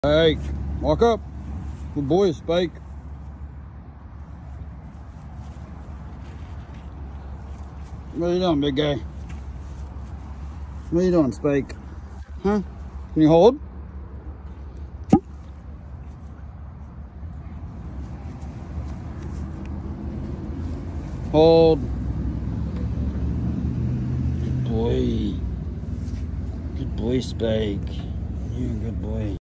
Hey, walk up. Good boy, Spike. What are you doing, big guy? What are you doing, Spike? Huh? Can you hold? Hold. Good boy. Good boy, Spike. You're a good boy.